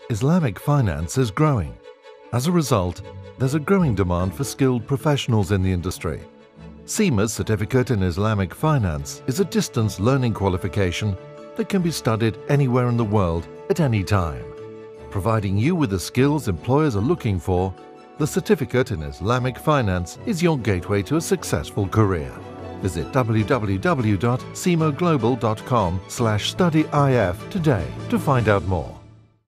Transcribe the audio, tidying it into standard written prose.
Islamic finance is growing. As a result, there's a growing demand for skilled professionals in the industry. CIMA's Certificate in Islamic Finance is a distance learning qualification that can be studied anywhere in the world at any time. Providing you with the skills employers are looking for, the Certificate in Islamic Finance is your gateway to a successful career. Visit www.cimoglobal.com/studyif today to find out more.